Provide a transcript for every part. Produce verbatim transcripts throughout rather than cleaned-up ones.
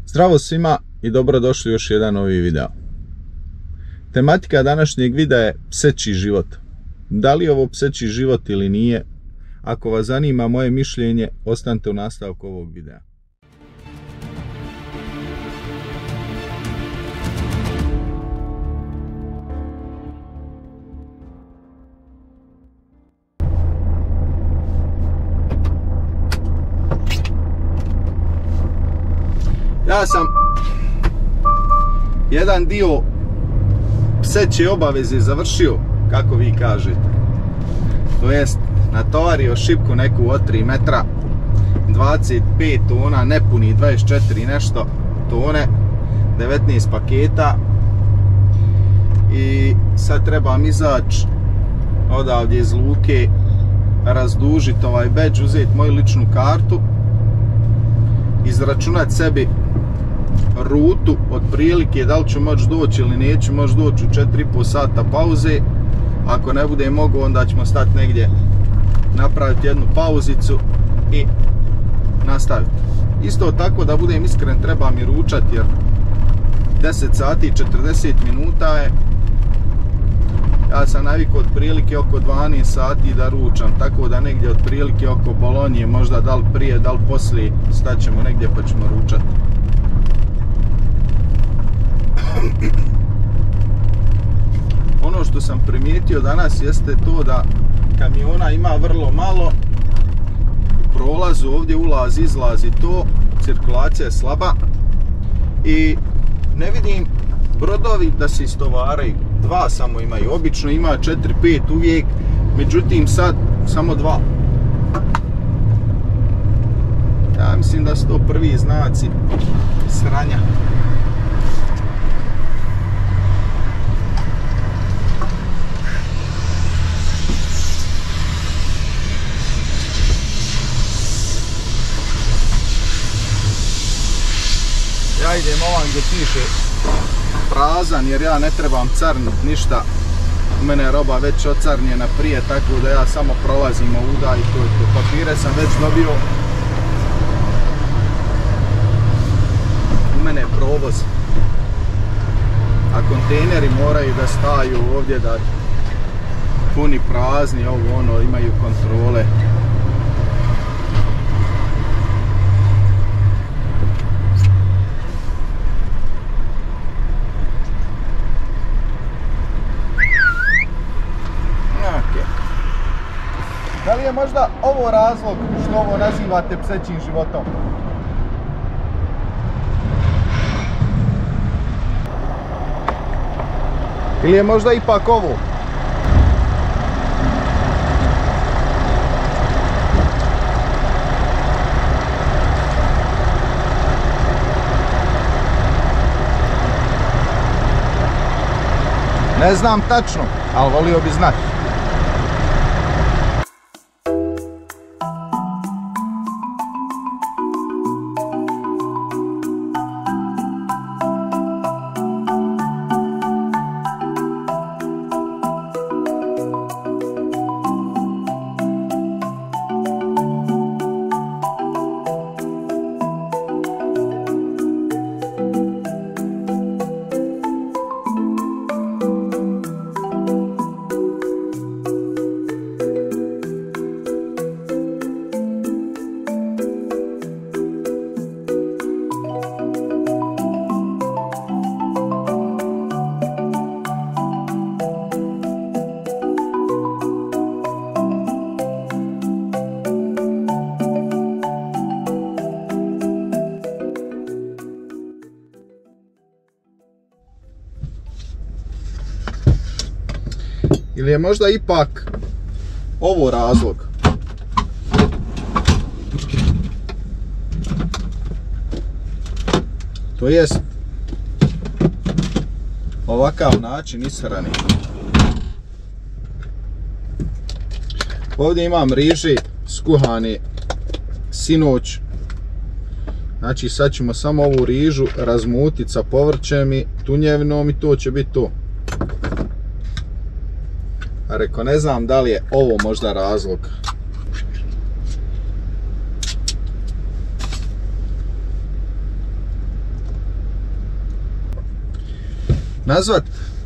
Zdravo svima i dobrodošli u još jedan novi video. Tematika današnjeg videa je pseći život. Da li je ovo pseći život ili nije? Ako vas zanima moje mišljenje, ostanite u nastavku ovog videa. Ja sam jedan dio pseće obaveze završio, kako vi kažete. To jest, natovario šipku neku od tri metra, dvadeset pet tona, nepuni dvadeset četiri nešto tone, devetnaest paketa. I sad trebam izaći odavdje iz luke, razdužiti ovaj badge, uzeti moju ličnu kartu, izračunati sebi rutu otprilike, da li ću moći doći ili neću moći doći u četiri i pol sata pauze. Ako ne bude mogu, onda ćemo stati negdje, napraviti jednu pauzicu i nastaviti. Isto tako, da budem iskren, treba mi ručati jer deset sati i četrdeset minuta je. Ja sam navikao otprilike oko dvanaest sati da ručam, tako da negdje otprilike oko Bolonje, možda da li prije, da li poslije, staćemo negdje pa ćemo ručati. Ono što sam primijetio danas jeste to da kamiona ima vrlo malo, u prolazu ovdje ulazi, izlazi to, cirkulacija je slaba i ne vidim brodovi da se istovaraju. Dva samo imaju, obično ima četiri pet uvijek, međutim sad samo dva. Ja mislim da su to prvi znaci sranja. Ja idem ovam gdje piše prazan jer ja ne trebam carnit ništa. U mene je roba već ocarnjena prije, tako da ja samo prolazim ovuda i to je to. Papire sam već dobio. U mene je provoz. A kontejneri moraju da staju ovdje, da puni prazni, ovo ono, imaju kontrole. Da li je možda ovo razlog što ovo nazivate psećim životom? Ili je možda ipak ovo? Ne znam tačno, ali volio bi znati. Ili je možda ipak ovo razlog? To jest ovakav način ishrane. Ovdje imam riže skuhane sinoć. Znači sad ćemo samo ovu rižu razmutiti sa povrćem i tunjevinom i to će biti to. A reko, ne znam da li je ovo možda razlog. nazvat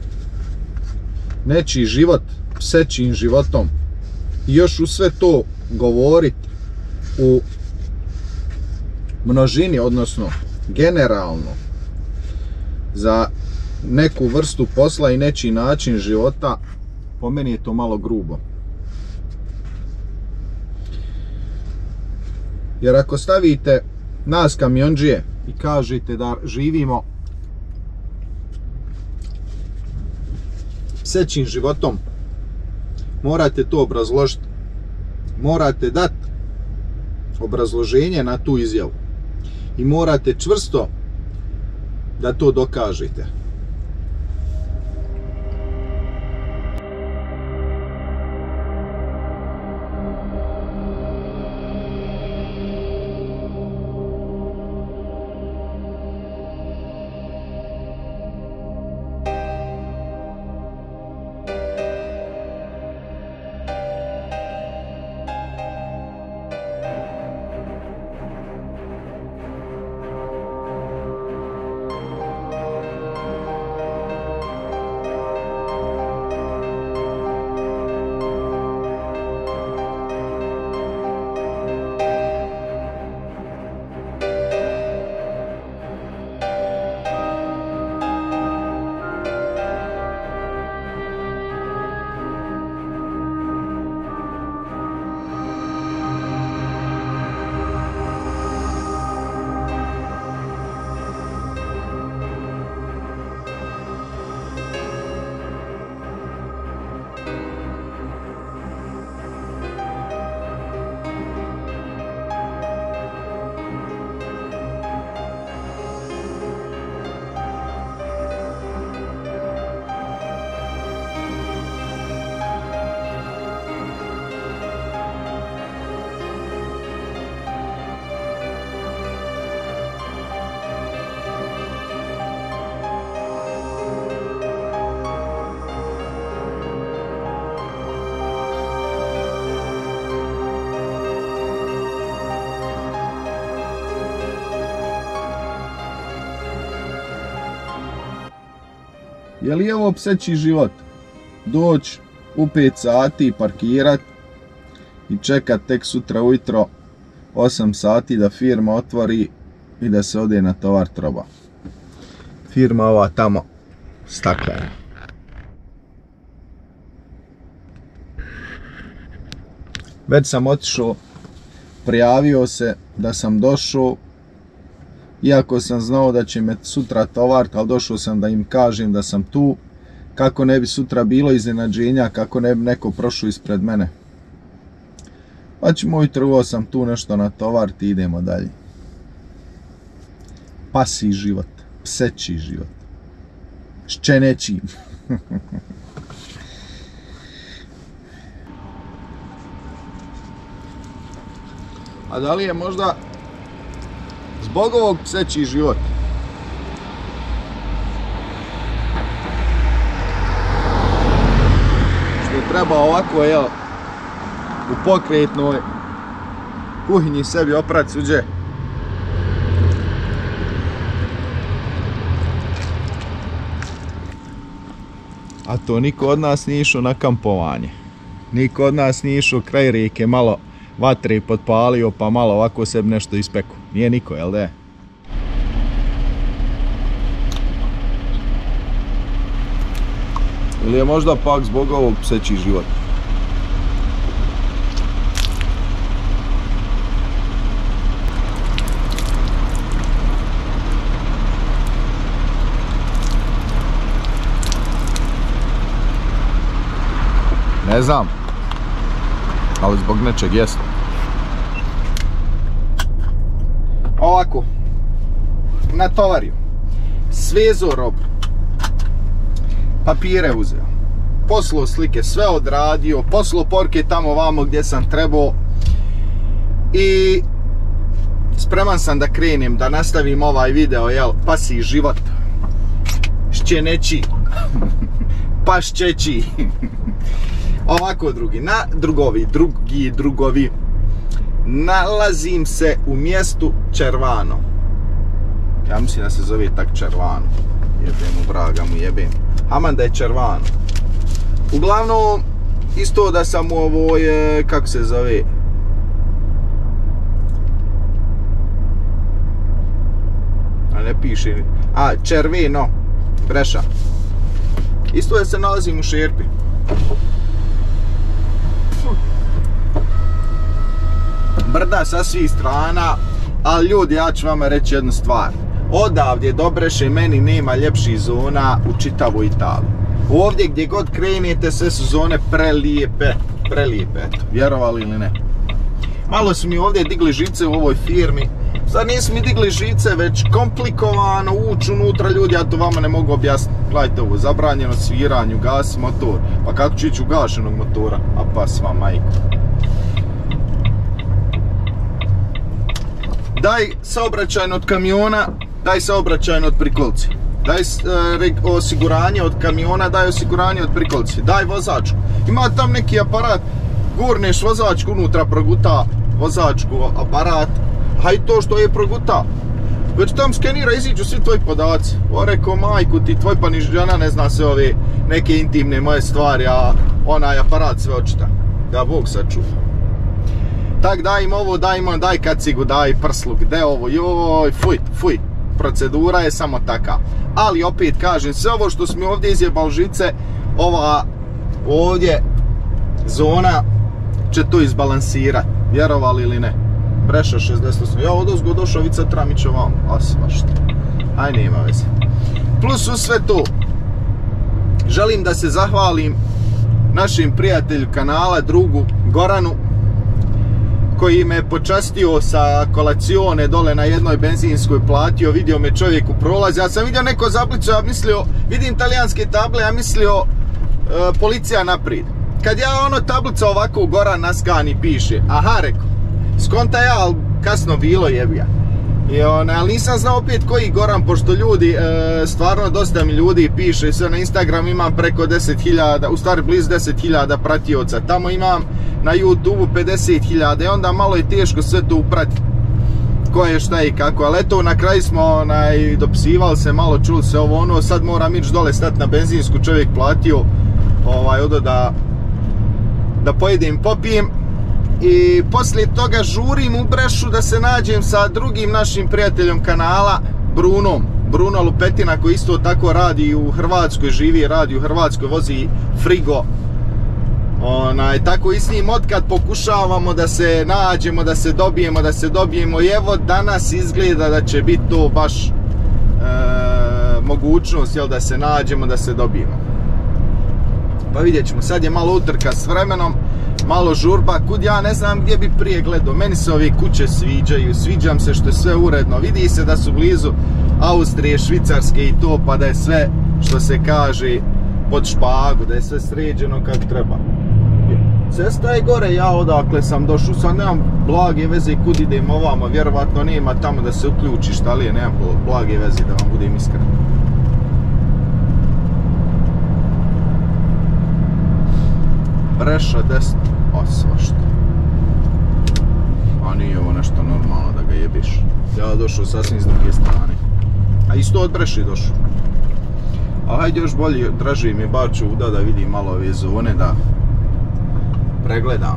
nečiji život psećim životom i još u sve to govorit u množini, odnosno generalno za neku vrstu posla i nečiji način života, po meni je to malo grubo. Jer ako stavite nas kamiondžije i kažete da živimo psećim životom, morate to obrazložiti. Morate dati obrazloženje na tu izjavu. I morate čvrsto da to dokažete. Je li ovo pseći život? Doći u pet sati, parkirat i čekat tek sutra ujutro osam sati da firma otvori i da se ode na tovar troba. Firma ova tamo staklena. Već sam otišao, prijavio se da sam došao, iako sam znao da će me sutra tovarit, ali došao sam da im kažem da sam tu, kako ne bi sutra bilo iznenađenja, kako ne bi neko prošao ispred mene. Pa ćemo ujutro sam tu nešto natovarit i idemo dalje. Pasji život, pseći život, ščeneći. A da li je možda zbog ovog pseći život? Što treba ovako, jel, u pokretnoj kuhinji sebi oprat suđe. A to niko od nas nije išao na kampovanje. Niko od nas nije išao kraj rijeke, malo vatre potpalio pa malo ovako sebi nešto ispeku. Nije niko, jel da? Ili je možda pak zbog ovog pseći život? Ne znam, ali zbog nečeg jest. Ovako, natovario, svezo robu, papire uzeo, poslao slike, sve odradio, poslao porke tamo vamo gdje sam trebao i spreman sam da krenem, da nastavim ovaj video, jel, pasji život, šćeneći, pašćeći. Ovako drugi, na drugovi, drugi, drugovi, nalazim se u mjestu Červano. Ja mislim da se zove tak Červano. Jebem u vraga mu jebem. Aman da je červano. Uglavnom, isto da sam u ovoj, kako se zove, a ne piše, a červeno, Breša. Isto da se nalazim u šerpi. Brda sa svih strana, ali ljudi, ja ću vama reći jednu stvar. Odavdje do Breše meni nema ljepših zona u čitavoj Italiji. Ovdje gdje god krenete sve su zone prelijepe, prelijepe, eto, vjerovali ili ne. Malo su mi ovdje digli žice u ovoj firmi. Sad nisu mi digli žice, već komplikovano ući unutra, ljudi, ja to vama ne mogu objasniti. Gledajte ovo, zabranjeno sviranju, gasi motor. Pa kako ću ići u gašenog motora? A pa sva majko. Daj saobraćajno od kamiona, daj saobraćajno od prikolice. Daj e, osiguranje od kamiona, daj osiguranje od prikolice. Daj vozačku. Ima tam neki aparat, gurneš vozačku unutra, proguta vozačku aparat. Haj to što je proguta. Već tam skenira, iziđu svi tvoji podaci. O, reko, majku ti, tvoj pa ni žena ne zna sve ove neke intimne moje stvari, a onaj aparat sve očita. Da Bog sačuva. Tak daj im ovo, daj im, daj kacigu, daj prsluk, de ovo, joj, fuj, fuj. Procedura je samo taka. Ali opet kažem, sve ovo što smo ovdje izjebali žice, ova ovdje zona će to izbalansirati. Vjerovali ili ne? Breša šezdeset osam. Ja odozgo došao Vica Tramić ovam. A svašta. Aj, nema veze. Plus u sve to, želim da se zahvalim našim prijatelju kanala, drugu Goranu, koji me počastio sa kolacione dole na jednoj benzinskoj, platio, vidio me čovjek u prolazi. Ja sam vidio neko zaplicu, ja mislio, vidim talijanske table, ja mislio e, policija naprijed. Kad ja ono tablica ovako Goran naskani piše, aha, reko, skonta ja, ali kasno bilo jebija. I on, ali nisam znao opet koji Goran, pošto ljudi, e, stvarno dosta mi ljudi piše, sve na Instagram imam preko deset hiljada, u stvari blizu deset hiljada pratioca, tamo imam na YouTube pedeset hiljada i onda malo je teško sve to upratiti. Ko je šta i kako, ali eto na kraju smo onaj, dopisivali se malo, čuli se ovo ono, sad moram ići dole stati na benzinsku, čovjek platio, ovaj, odo da, da pojedem, popijem. I poslije toga žurim u Brešu da se nađem sa drugim našim prijateljom kanala, Brunom. Bruno Lupetina, koji isto tako radi u Hrvatskoj, živi, radi u Hrvatskoj, vozi frigo. Onaj, tako i s njim otkad pokušavamo da se nađemo, da se dobijemo, da se dobijemo. I evo danas izgleda da će biti to baš e, mogućnost, jel, da se nađemo, da se dobijemo. Pa vidjet ćemo, sad je malo utrka s vremenom, malo žurba, kud ja ne znam gdje bi prije gledao. Meni se ove kuće sviđaju, sviđam se što je sve uredno, vidi se da su blizu Austrije, Švicarske i to, pa da je sve, što se kaže, pod špagu, da je sve sređeno kako treba. Cesta je gore, ja odakle sam došao, sad nemam blage veze kud idem ovamo, vjerovatno nema tamo da se uključiš, ali je, nemam blage veze, da vam budem iskren. Breša desno, o svašta. A nije ovo nešto normalno da ga jebiš. Ja došao sasvim s druge strane. A isto od Breše došao. A hajde još bolje, draži mi bar ću da da vidim malo ove zone, da pregledam.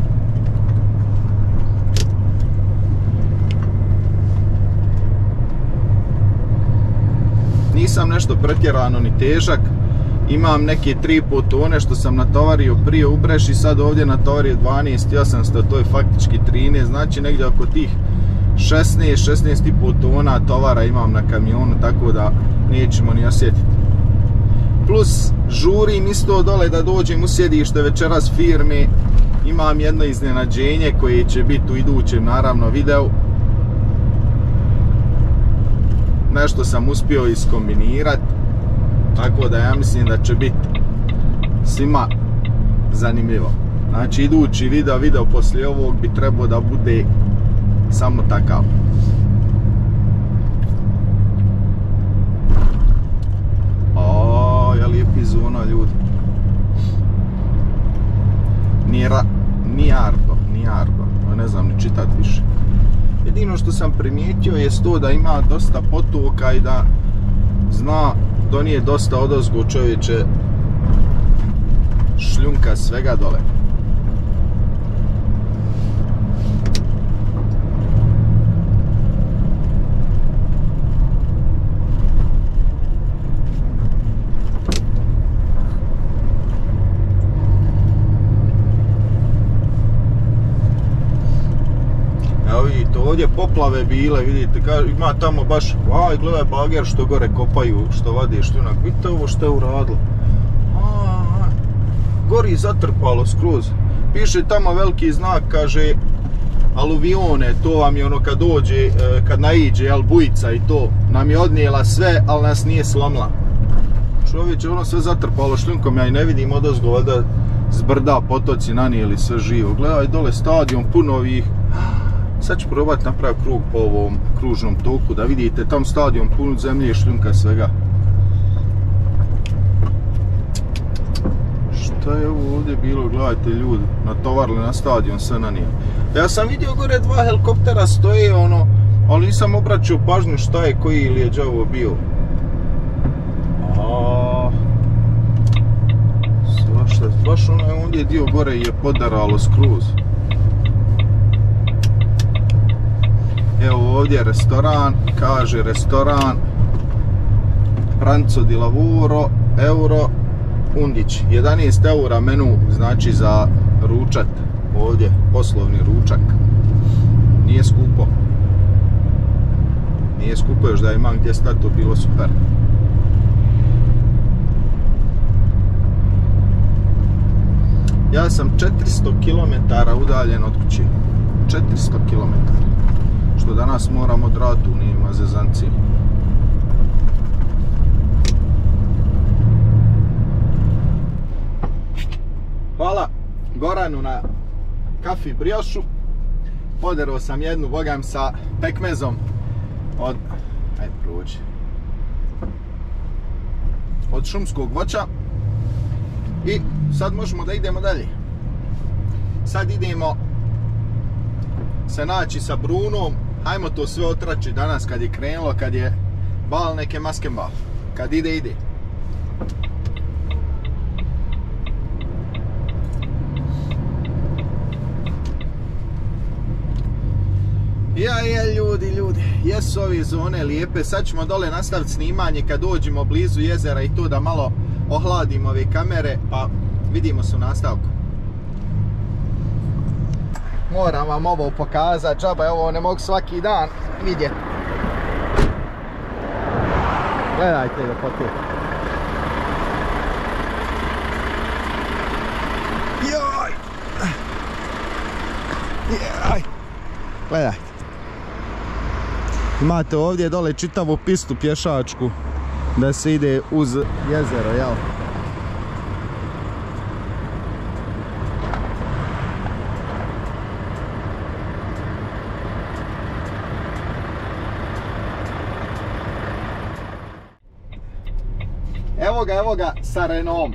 Nisam nešto pretjerano ni težak. Imam neke tri i pol tone što sam natovario prije u Breši, sad ovdje natovario dvanaest i osamsto, to je faktički trinaest, znači negdje oko tih šesnaest, šesnaest i pol tona tovara imam na kamionu, tako da nećemo ni osjetiti. Plus žurim isto dole da dođem u sjedište večeras firme, imam jedno iznenađenje koje će biti u idućem naravno videu. Nešto sam uspio iskombinirati. Tako da ja mislim da će biti svima zanimljivo. Znači idući video, video poslije ovog bi trebao da bude samo takav. O, je lijepi zona, ljudi. Nira, nijardo, nijardo, ne znam ni čitati više. Jedino što sam primijetio je to da ima dosta potoka i da zna to nije dosta odozgo, čovječe, šljunka svega dole. Ovdje poplave bile, vidite, ima tamo baš, aj gledaj bager što gore kopaju, što vadi šljunak, vidite ovo što je uradilo. A, gori zatrpalo skroz. Piše tamo veliki znak, kaže aluvione, to vam je ono kad dođe, kad naiđe, jel, bujica i to, nam je odnijela sve, ali nas nije slomila. Čovječe, ono sve zatrpalo šljunkom, ja i ne vidim odozgo, valjda s brda potoci nanijeli sve živo. Gledaj dole stadion, puno ovih. Sad ću probati napraviti krug po ovom kružnom toku, da vidite tam stadion pun zemlje i šljunka svega. Šta je ovo ovdje bilo, gledajte ljudi, natovarili na stadion sve na nije. Ja sam vidio gore dva helikoptera stoje, ono, ali nisam obraćao pažnju šta je, koji ili je đavo bio. A, svašta, baš ono je ondje dio gore je podaralo skroz. Evo ovdje je restoran, kaže restoran Pranzo di Lavoro, euro, undić, jedanaest eura menu, znači za ručat, ovdje poslovni ručak, nije skupo, nije skupo, još da imam gdje stati, to bilo super. Ja sam četiristo kilometara udaljen od kuće, četiristo kilometara. Što danas moramo dratu, nima zezanci. Hvala Goranu na kafi briošu. Poderao sam jednu, bogam, sa pekmezom od, ajde prođi, od šumskog voća. I sad možemo da idemo dalje. Sad idemo se naći sa Brunom. Hajmo to sve otraći danas kad je krenulo, kad je bal neke maskembal. Kad ide, ide. Ja je ljudi, ljudi, jesu ove zone lijepe. Sad ćemo dole nastaviti snimanje kad dođemo blizu jezera i to da malo ohladimo ove kamere, pa vidimo se u nastavku. Moram vam ovo pokazati, džaba, evo ne mogu svaki dan vidjeti. Gledajte ljepote. Joj! Joj! Gledajte. Imate ovdje dole čitavu pistu pješačku da se ide uz jezero, jel? Evo ga, evo ga sa Renom.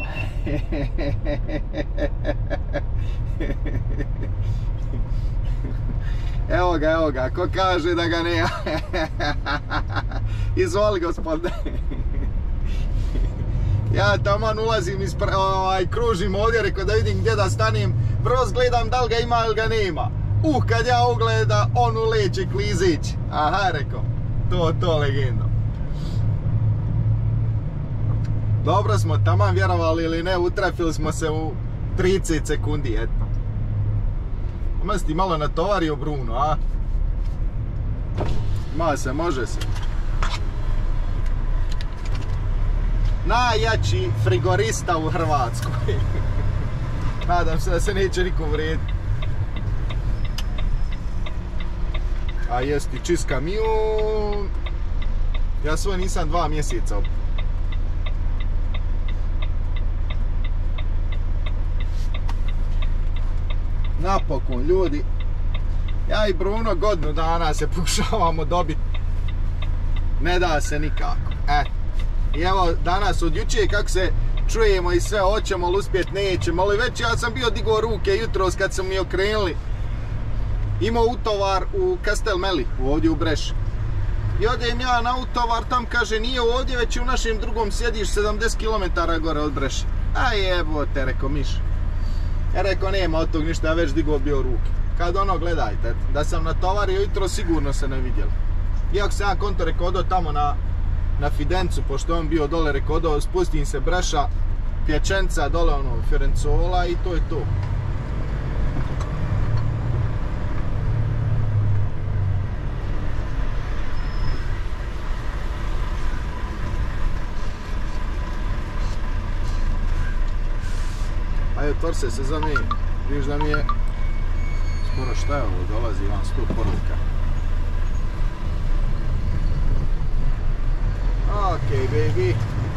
Evo ga, evo ga, ko kaže da ga nema. Izvoli gospodine. Ja taman ulazim, ispra, ovaj, kružim ovdje, reko da vidim gdje da stanem. Prvo gledam da li ga ima ili ga nema. Uh, kad ja ugleda, on uleće klizić. Aha, reko, to, to legendo. Dobro smo taman, vjerovali ili ne, utrafili smo se u trideset sekundi, eto. Ima si ti malo natovario Bruno, a? Ma se, može se. Najjači frigorista u Hrvatskoj. Nadam se da se neće niko uvrijediti. A jest i čist kamion. Ja svoj nisam dva mjeseca opet. Napokon ljudi, ja i Bruno godinu dana se pokušavamo dobiti, ne da se nikako. E, i evo danas od jučer kako se čujemo i sve, hoćemo li uspjeti, nećemo, ali već ja sam bio digao ruke jutros kad su mi okrenuli. Imao utovar u Castelmeli, ovdje u Breši. I odem ja na utovar, tam kaže nije ovdje, već u našem drugom sjediš sedamdeset kilometara gore od Breše. A jebote, reko miš. Ja reko nema od tog ništa, ja već digao bio ruke. Kad ono gledajte, da sam natovario jutro sigurno se ne vidjeli. Iako sam ja konto rekodo tamo na, na Fidencu, pošto on bio dole rekodo, spustim se Breša, Pječenca, dole ono, Fiorenzola i to je to. Ajde, otvor se, se zamije. Vidiš da mi je... Skoro šta je ovo, dolazi vam sto poruka. Okej, baby.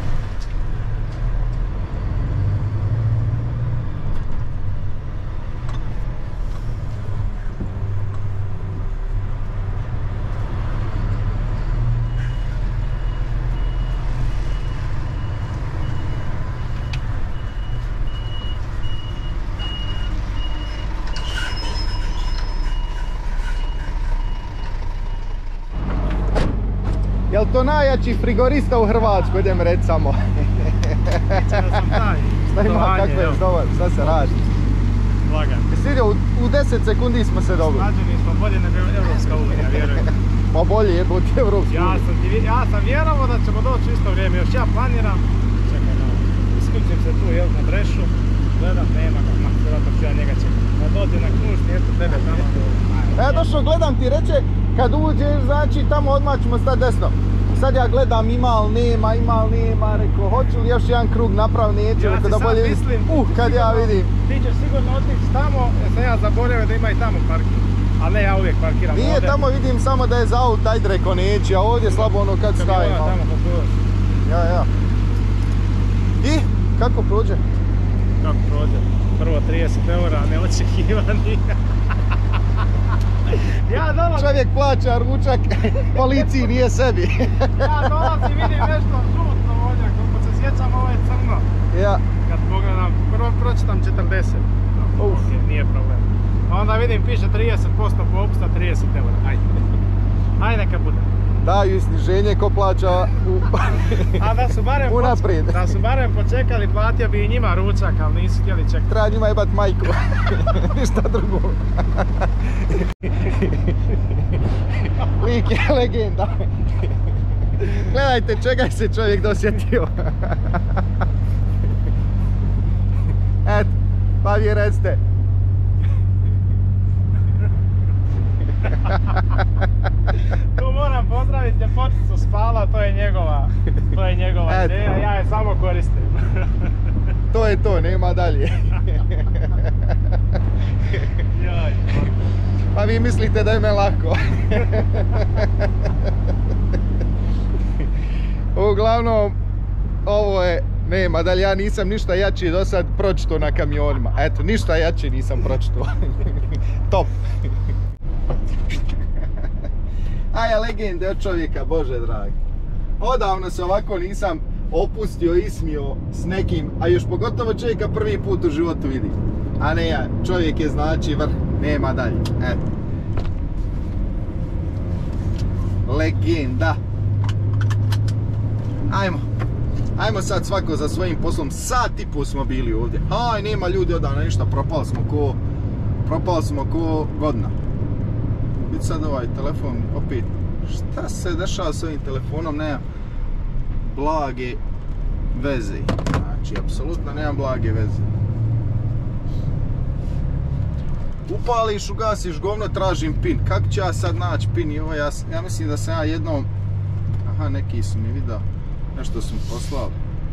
Jel to najjači frigorista u Hrvatskoj, idem reći samo? Neće da sam taj. Šta ima, kakve je dobar, šta se radi? Lagan. Jesi vidio, u, u deset sekundi smo se dobili. Slađeni smo bolje nego Evropska unija, vjerujem. Ma bolje je budi Evropska ja unija. Sam, ja sam vjerovao da ćemo doći u isto vrijeme, još ja planiram. Čekaj, no, iskućem se tu, jel, na Brešu. Gledam, nema ga, ma, vjerojatno ću ja njega čekati. Da dođe na Knuš, mjesto tebe tamo. Ja došao, gledam ti, reče, kad uđeš, znači tamo odmah ćemo stati desno. Sad ja gledam ima li nema, ima li nema, rekao, hoću li još jedan krug napraviti, neću, ja rekao da bolje vidim. Uh, kad sigurno, ja vidim. Ti ćeš sigurno otići tamo, jer sam ja zaboravio da ima i tamo parking. Ali ne, ja uvijek parkiram Nije, ovdje. tamo vidim samo da je za auto, ajde rekao neću, a ovdje slabo ono kad stavim. Tamo kako još. Ja, ja. I, kako prođe? Kako prođe? Prvo trideset eura, neočekivani. Ja dolazim. Čovjek plaća ručak, policiji nije sebi. Ja dolazim, vidim nešto žutno ovdje, kako se sjećam, ovo je crno. Ja. Kad pogledam, prvo pročitam četrdeset. No, Uf. ok, nije problem. A onda vidim, piše trideset posto popusta, trideset eura. Ajde. Ajde neka bude. Daju sniženje ko plaća u... A da su barem, unaprijed. Da su barem počekali, platio bi i njima ručak, ali nisu htjeli čekati. Treba njima jebat majku. Ništa drugo. Lik je legenda. Gledajte čega se čovjek dosjetio. Eto, pa vi recite. Tu moram pozdraviti ljepoticu Spala, to je njegova, to je njegova ideja, ja je samo koristim. To je to, nema dalje. Joj. Pa vi mislite da je me lako. Uglavnom, ovo je, nema dalje, ja nisam ništa jači do sad pročito na kamionima. Eto, ništa jači nisam pročito. Top. Aja, legende od čovjeka, Bože dragi. Odavno se ovako nisam opustio, ismio s nekim, a još pogotovo čovjeka prvi put u životu vidi. A ne ja, čovjek je znači vrh, nema dalje. Eto. Legenda. Ajmo. Ajmo sad svako za svojim poslom. Sat i pol smo bili ovdje. Aj, nema ljudi odavno ništa, propali smo ko... Propali smo ko godina. Vidi sad ovaj telefon, opet. Šta se dešava s ovim telefonom? Nemam blage veze. Znači, apsolutno nemam blage veze. Upališ, ugasiš govno, tražim pin. Kako ću ja sad naći pin? I ovo, ja, ja mislim da sam ja jednom... Aha, neki su mi vidio. Nešto su mi poslali.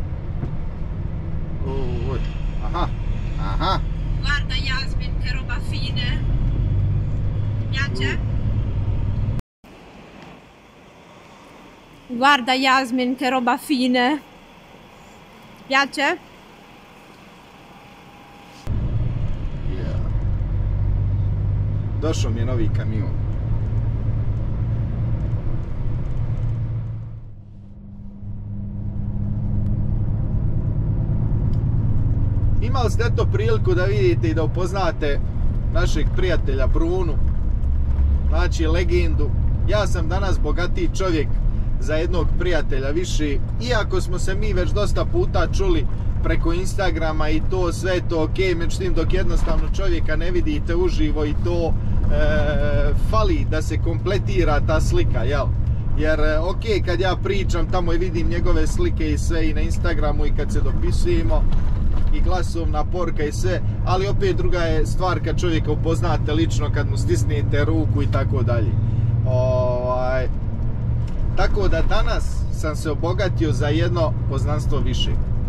Ovo, aha, aha. Guarda Jasmin, che roba fine. Piace? Guarda Jasmin, che roba fine. Piace? Yeah. Došao mi je novi kamion. Imali ste eto priliku da vidite i da upoznate našeg prijatelja Brunu, znači legendu Ja sam danas bogatiji čovjek za jednog prijatelja više, iako smo se mi već dosta puta čuli preko Instagrama i to, sve to ok, međutim dok jednostavno čovjeka ne vidite uživo i to e, fali da se kompletira ta slika, jel? Jer ok, kad ja pričam tamo i vidim njegove slike i sve i na Instagramu i kad se dopisujemo i glasovna poruka i sve, ali opet druga je stvar kad čovjeka upoznate lično, kad mu stisnete ruku i tako dalje. Ovaj, tako da danas sam se obogatio za jedno poznanstvo više.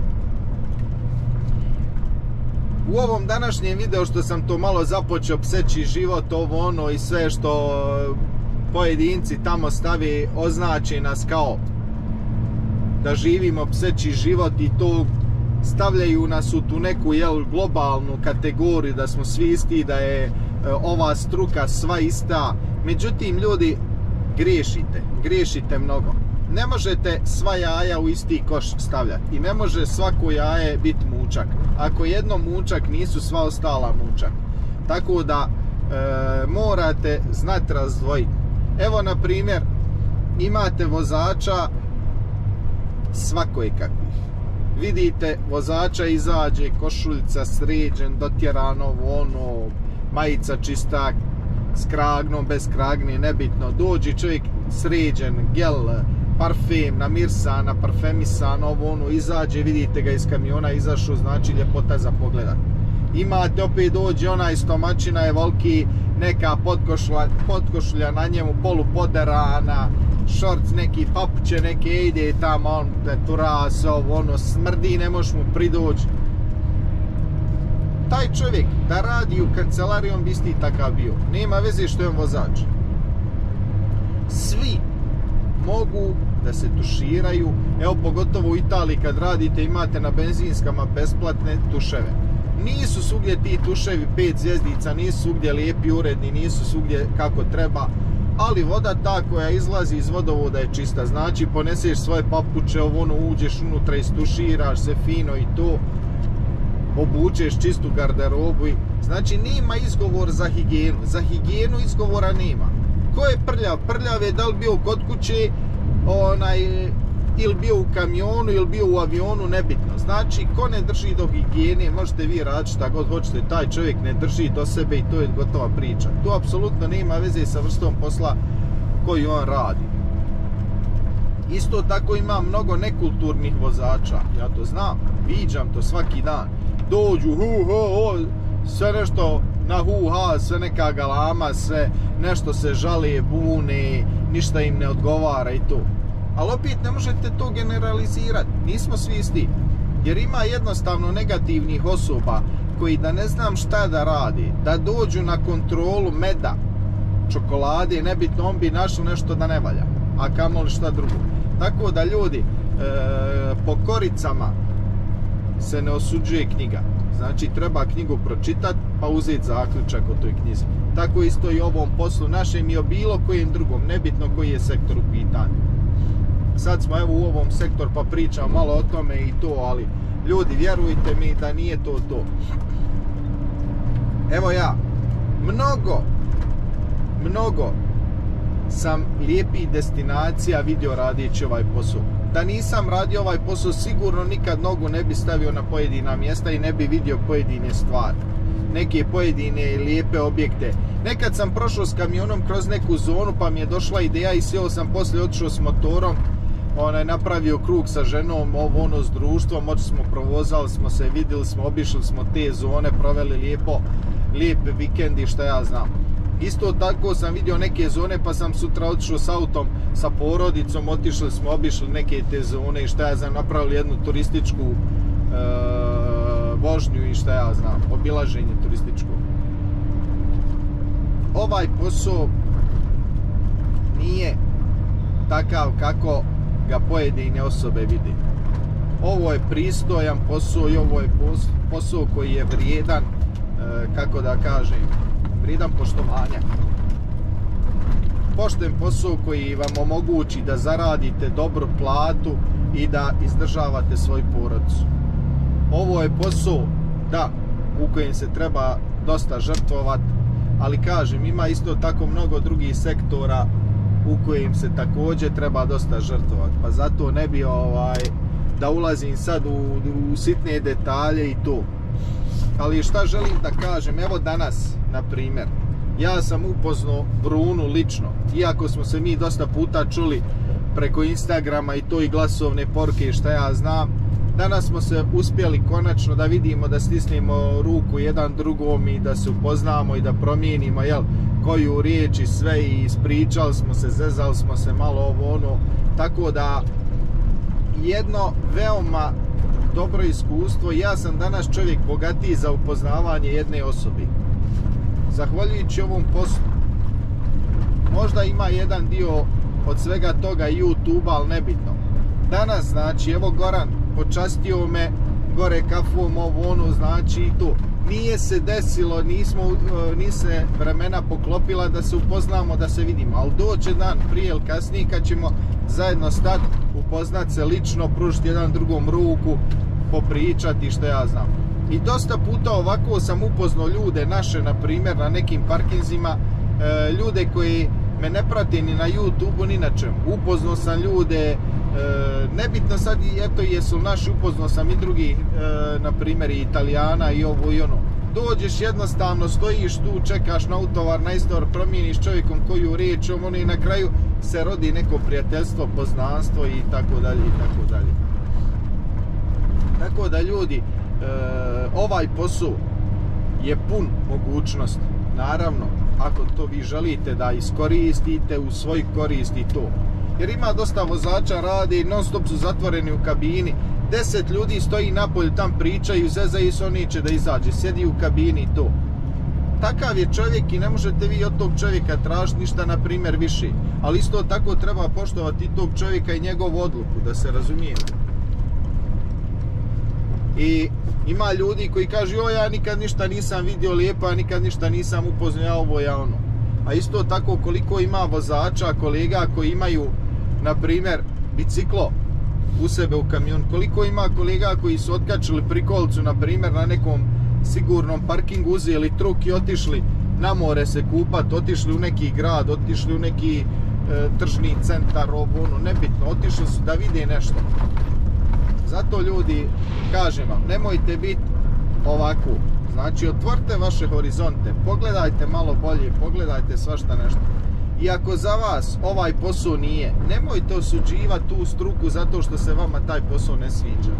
U ovom današnjem videu što sam to malo započeo, pseći život, ovo ono i sve što pojedinci tamo stavi, označi nas kao da živimo pseći život i to stavljaju nas u tu neku, jel, globalnu kategoriju, da smo svi isti, da je e, ova struka sva ista. Međutim, ljudi, griješite, griješite mnogo. Ne možete sva jaja u isti koš stavljati i ne može svako jaje biti mučak. Ako jedno mučak, nisu sva ostala mučak. Tako da e, morate znati razdvojiti. Evo, na primjer, imate vozača svakojekakvih. Vidite, vozača izađe, košuljica sređen, dotjeran, ovo ono, majica čista, s kragnom, bez kragne, nebitno. Dođe čovjek sređen, gel, parfem, namirsan, naparfemisan, ovo ono, izađe, vidite ga iz kamiona, izašao, znači ljepota za pogledat. Imate, opet dođe onaj stomačina je volki, neka potkošulja, potkošulja na njemu, polupoderana, šorc, neki papuće, neke ide tamo, on tura se, ovo ono, smrdi, ne možeš mu pridoći. Taj čovjek da radi u kancelariji, on bi isti takav bio. Nema veze što je on vozač. Svi mogu da se tuširaju. Evo, pogotovo u Italiji kad radite, imate na benzinskama besplatne tuševe. Nisu svugdje ti tuševi pet zvjezdica, nisu svugdje lijepi, uredni, nisu svugdje kako treba, ali voda ta koja izlazi iz vodovoda je čista. Znači, poneseš svoje papuče, ovo ono, uđeš unutra, istuširaš se fino i to, obučeš čistu garderobu. Znači, nema izgovor za higijenu. Za higijenu izgovora nema. Ko je prljav? Prljav je da li bio kod kuće, onaj, ili bio u kamionu, ili bio u avionu, nebitno. Znači, ko ne drži do higijene, možete vi raditi šta god hoćete, taj čovjek ne drži do sebe i to je gotova priča. To apsolutno nema veze sa vrstom posla koji on radi. Isto tako ima mnogo nekulturnih vozača, ja to znam, viđam to svaki dan. Dođu, hu, hu, hu, sve nešto na hu, ha, sve neka galama, sve nešto se žale, bune, ništa im ne odgovara i to. Ali opet ne možete to generalizirati, nismo svi isti. Jer ima jednostavno negativnih osoba koji da ne znam šta da radi, da dođu na kontrolu meda, čokolade, nebitno, on bi našao nešto da ne valja, a kamoli šta drugo. Tako da, ljudi, e, po koricama se ne osuđuje knjiga. Znači, treba knjigu pročitati pa uzeti zaključak o toj knjizi. Tako isto i o ovom poslu našem i o bilo kojem drugom, nebitno koji je sektor u pitanju. Sad smo evo u ovom sektoru pa pričam malo o tome i to, ali ljudi, vjerujte mi da nije to to. Evo ja, mnogo, mnogo sam lijepih destinacija vidio radići ovaj posao. Da nisam radio ovaj posao, sigurno nikad nogu ne bi stavio na pojedina mjesta i ne bi vidio pojedine stvari. Neke pojedine lijepe objekte. Nekad sam prošao s kamionom kroz neku zonu pa mi je došla ideja i sjeo sam poslije, otišao s motorom, onaj, napravio krug sa ženom, ovo ono, s društvom, moći smo provozali smo se, vidjeli smo, obišli smo te zone, proveli lijepo, lijepe vikendi, šta ja znam. Isto tako sam vidio neke zone pa sam sutra otišao s autom sa porodicom, otišli smo, obišli neke te zone i šta ja znam, napravili jednu turističku e, vožnju i šta ja znam, obilaženje turističko. Ovaj posao nije takav kako ga pojedine osobe vide. Ovo je pristojan posao i ovo je posao koji je vrijedan, e, kako da kažem, vrijedan poštovanja. Pošten posao koji vam omogući da zaradite dobru platu i da izdržavate svoju porodicu. Ovo je posao, da, u kojem se treba dosta žrtvovati, ali kažem, ima isto tako mnogo drugih sektora u kojim se također treba dosta žrtvovati. Pa zato ne bi ovaj, da ulazim sad u, u sitne detalje i to. Ali šta želim da kažem, evo danas, na primjer, ja sam upoznao Brunu lično, iako smo se mi dosta puta čuli preko Instagrama i to i glasovne poruke i šta ja znam. Danas smo se uspjeli konačno da vidimo, da stisnemo ruku jedan drugom i da se upoznamo i da promijenimo, jel, koju riječ i sve, i ispričali smo se, zezali smo se malo ovo ono, tako da jedno veoma dobro iskustvo. Ja sam danas čovjek bogatiji za upoznavanje jedne osobe. Zahvaljujući ovom poslu. Možda ima jedan dio od svega toga YouTube, ali nebitno. Danas, znači, evo Goran počastio me gore kafom, ovo ono, znači i to. Nije se desilo, nismo, nije se vremena poklopila da se upoznamo, da se vidimo, ali doće dan prije ili kasnije kad ćemo zajedno stati, upoznat se lično, pružiti jedan drugom ruku, popričati što ja znam. I dosta puta ovako sam upoznao ljude naše, na primjer, na nekim parkinzima, e, ljude koji me ne prate ni na YouTube ni na čemu. Upoznao sam ljude, e, nebitno sad i eto jesu naši, upoznao sam i drugi, e, na primjer i Italijana i ovo i ono. Dođeš jednostavno, stojiš tu, čekaš na autovar, na istor, promijeniš čovjekom koju riječ, ono, i na kraju se rodi neko prijateljstvo, poznanstvo i tako dalje i tako dalje. Tako da ljudi, e, ovaj posao je pun mogućnosti. Naravno, ako to vi želite da iskoristite u svoj korist i to. Jer ima dosta vozača, rade i non stop su zatvoreni u kabini. Deset ljudi stoji napolju, tam pričaju, zezaju se, oni će da izađe, sjedi u kabini i to. Takav je čovjek i ne možete vi od tog čovjeka tražiti ništa, na primjer, više. Ali isto tako treba poštovati tog čovjeka i njegovu odluku, da se razumijete. I ima ljudi koji kažu, joj, ja nikad ništa nisam vidio lijepo, ja nikad ništa nisam upoznao, ja ovo, ja ono. A isto tako koliko ima vozača, kolega koji imaju, na primjer, biciklo u sebe u kamion, koliko ima kolega koji su otkačili prikolicu, na primjer, na nekom sigurnom parkingu, uzeli truk i otišli na more se kupat, otišli u neki grad, otišli u neki e, tržni centar, ovo, ono, nebitno, otišli su da vide nešto. Zato ljudi, kažem vam, nemojte biti ovako. Znači, otvorite vaše horizonte, pogledajte malo bolje, pogledajte svašta nešto. I ako za vas ovaj posao nije, nemojte osuđivati tu struku zato što se vama taj posao ne sviđa.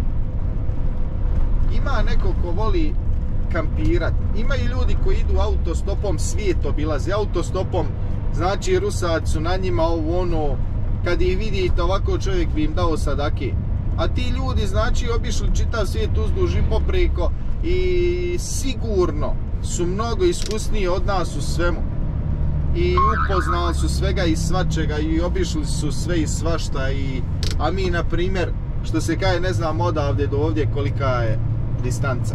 Ima neko ko voli kampirat, ima i ljudi koji idu autostopom, svijet obilaze autostopom, znači Rusaci su na njima, ovo ono, kad ih vidite ovako, čovjek bi im dao sadake. A ti ljudi, znači, obišli čitav svijet uzduž i popreko i sigurno su mnogo iskusniji od nas u svemu. I upoznali su svega i svačega i obišli su sve i svašta. I, a mi, na primjer, što se kaže, ne znam odavde do ovdje kolika je distanca.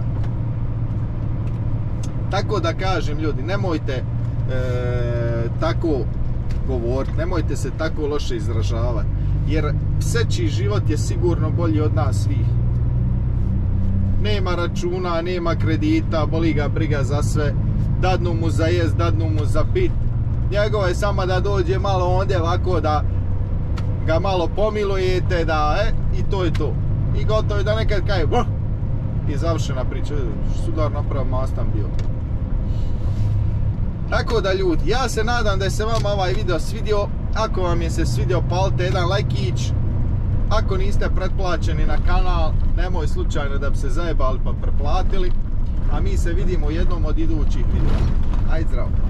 Tako da kažem, ljudi, nemojte e, tako govoriti, nemojte se tako loše izražavati. Jer pseći život je sigurno bolji od nas svih. Nema računa, nema kredita, boli ga briga za sve. Dadnu mu za jest, dadnu mu za pit. Njegovo je samo da dođe malo ondje ovako, da ga malo pomilujete, da, e, i to je to. I gotovo je, da nekad kaj, brr, i završena priča. Sudar napravo mastan bio. Tako da ljudi, ja se nadam da je se vama ovaj video svidio. Ako vam je se svidio, palite jedan lajkić. Ako niste pretplaćeni na kanal, nemoj slučajno da bi se zajebali pa preplatili. A mi se vidimo u jednom od idućih videa. Ajde zdravo.